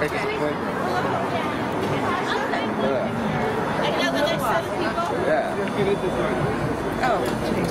take us a quick. Another next set of people? Yeah. Oh.